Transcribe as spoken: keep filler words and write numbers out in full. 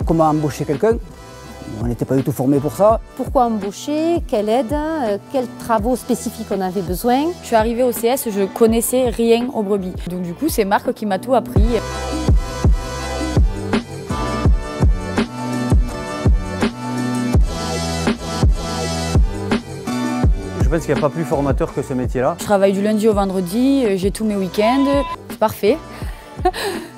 comment embaucher quelqu'un. On n'était pas du tout formé pour ça. Pourquoi embaucher? Quelle aide? Quels travaux spécifiques on avait besoin? Je suis arrivée au C S, je connaissais rien aux brebis. Donc du coup, c'est Marc qui m'a tout appris. Je pense qu'il n'y a pas plus formateur que ce métier-là. Je travaille du lundi au vendredi, j'ai tous mes week-ends, c'est parfait.